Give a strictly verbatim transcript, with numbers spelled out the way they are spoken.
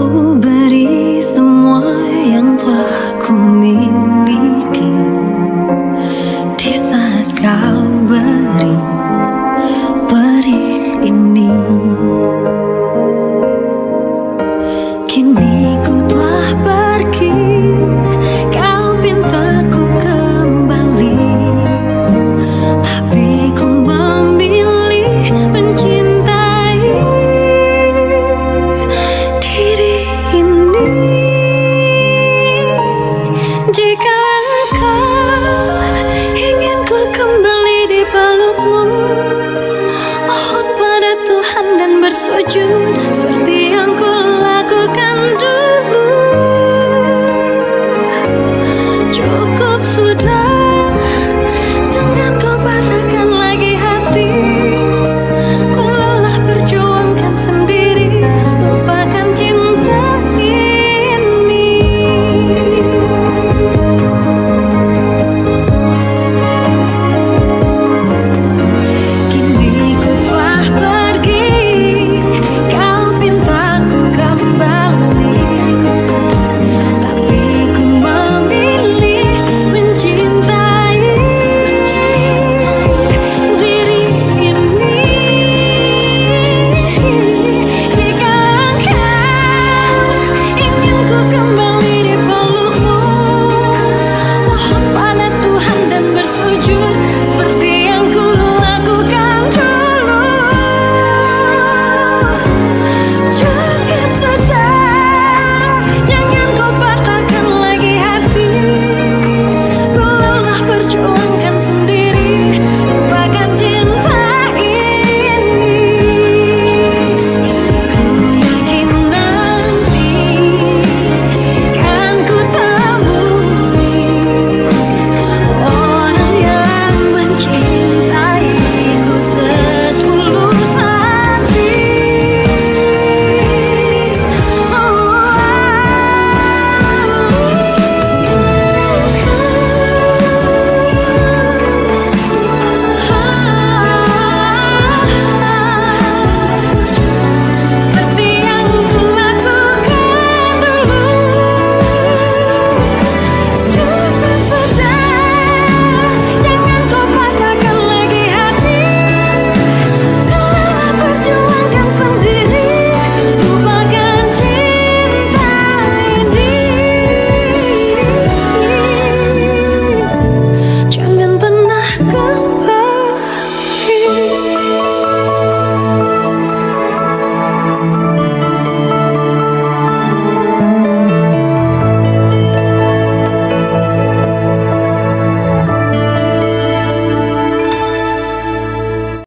beri semua yang telah ku miliki di saat kau beri beri ini. Kini ku telah pergi, kau pinta ku kembali, tapi ku memilih mencintai diri ini. Jika engkau ingin ku kembali di pelukmu, mohon pada Tuhan dan bersujud.